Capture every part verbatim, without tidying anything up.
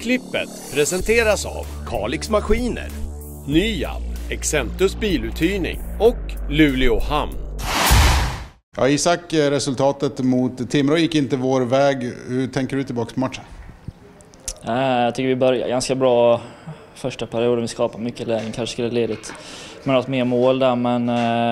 Klippet presenteras av Kalix Maskiner, Nyab, Exentus biluthyrning och Luleå Hamn. Ja, Isak, resultatet mot Timrå gick inte vår väg. Hur tänker du tillbaka på matchen? Jag tycker vi började ganska bra första perioden. Vi skapade mycket lägen, kanske skulle ledigt med något mer mål där, men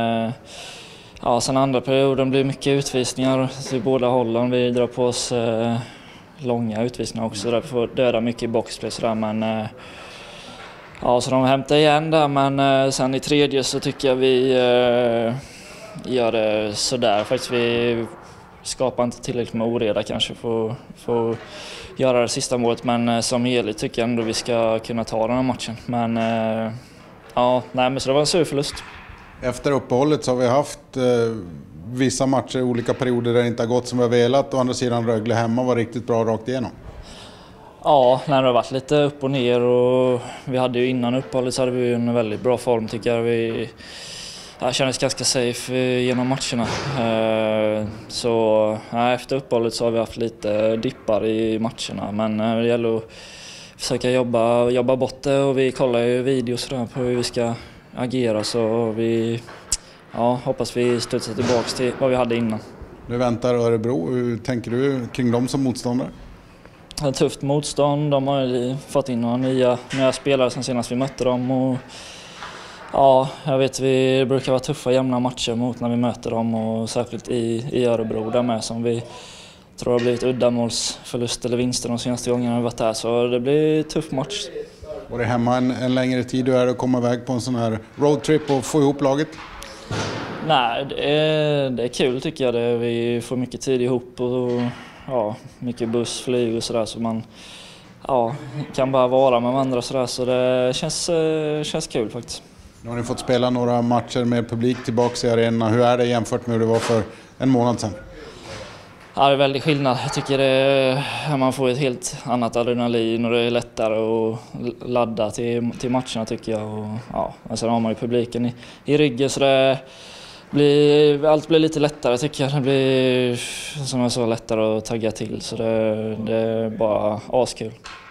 ja, sen andra perioden blir mycket utvisningar till båda hållen. Vi drar på oss eh, långa utvisningar också, där vi får döda mycket i boxplay sådär, men eh, ja, så de hämtar igen där, men eh, sen i tredje så tycker jag vi eh, gör det sådär faktiskt. Vi skapar inte tillräckligt med oreda kanske för, för att göra det sista målet, men eh, som helhet tycker jag ändå vi ska kunna ta den här matchen. Men eh, ja, nej, men så det var en sur förlust. Efter uppehållet så har vi haft eh, vissa matcher i olika perioder där det inte har gått som vi har velat. Å andra sidan Rögle hemma var riktigt bra rakt igenom. Ja, när det har varit lite upp och ner, och vi hade ju innan uppehållet så hade vi en väldigt bra form tycker jag. Vi ja, kändes ganska safe genom matcherna. Så ja, efter uppehållet så har vi haft lite dippar i matcherna, men det gäller att försöka jobba, jobba bort det, och vi kollar ju videos där på hur vi ska agera, så vi ja, hoppas vi studsar tillbaka till vad vi hade innan. Nu väntar Örebro. Hur tänker du kring dem som motståndare? Ett tufft motstånd. De har fått in några nya, nya spelare sen senast vi mötte dem. Och ja, jag vet vi brukar vara tuffa jämna matcher mot när vi möter dem, och särskilt i, i Örebro där med, som vi tror har blivit uddamålsförlust eller vinster de senaste gångerna vi varit där. Så det blir en tuff match. Var det hemma en, en längre tid du är att komma iväg på en sån här roadtrip och få ihop laget? Nej, det är, det är kul tycker jag. Det, vi får mycket tid ihop och ja, mycket buss, flyg och sådär, så man ja, kan bara vara med andra sådär, så det känns, känns kul faktiskt. Nu har ni fått spela några matcher med publik tillbaka i arenan. Hur är det jämfört med hur det var för en månad sedan? Ja, det är väldigt skillnad. Jag tycker det, man får ett helt annat adrenalin och det är lättare att ladda till, till matcherna tycker jag. Och, ja, och sen har man ju publiken i, i ryggen, så det blir, allt blir lite lättare tycker jag. Det blir som jag sa lättare att tagga till, så det, det är bara askul.